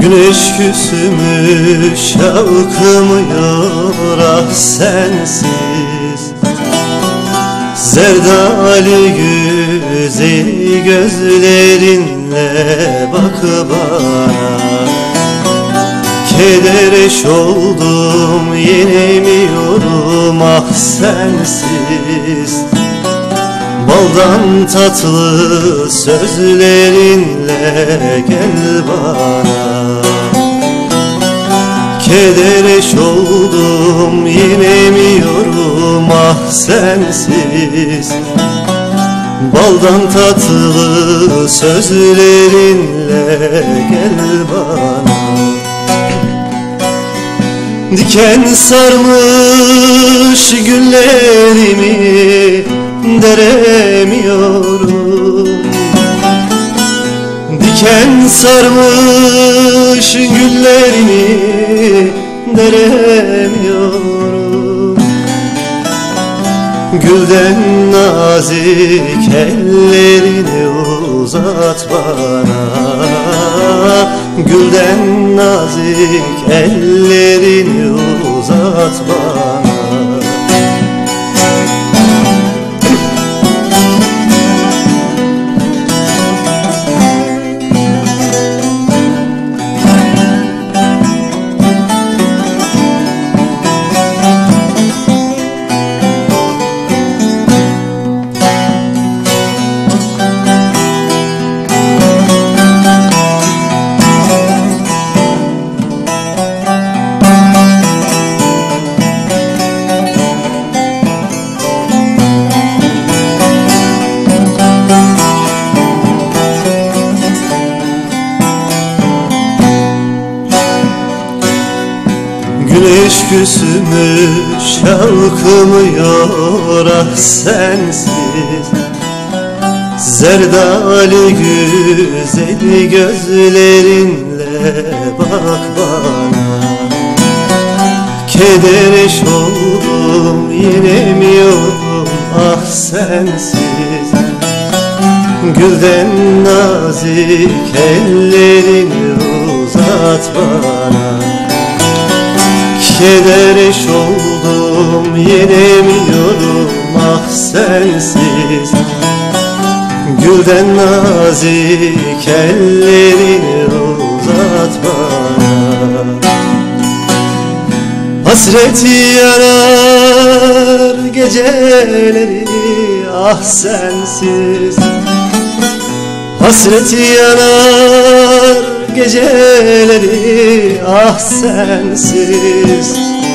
Güneş küsmüş şavkımıyor ah sensiz. Zerdali güzel gözlerinle bak bana. Kedereş oldum yenemiyorum ah sensiz. Baldan tatlı sözlerinle gel bana. Kedereş oldum yenemiyorum ah sensiz. Baldan tatlı sözlerinle gel bana. Diken sarmış güllerimi deremiyorum. Diken sarmış güllerimi deremiyorum. Gülden nazik ellerini uzat bana. Gülden nazik ellerini uzat bana. Güneş küsmüş şavkımıyor ah sensiz. Zerdali güzel gözlerinle bak bana. Kedereş oldum yenemiyorum ah sensiz. Gülden nazik ellerini uzat bana. Kedereş oldum yenemiyorum ah sensiz. Gülden nazik ellerini uzat bana. Hasret yarar geceleri ah sensiz. Hasret yanar geceleri ah sensiz.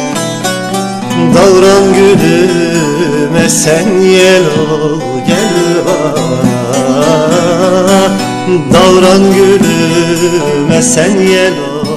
Davran gülüme sen yel ol gel bana. Davran gülüme sen yel ol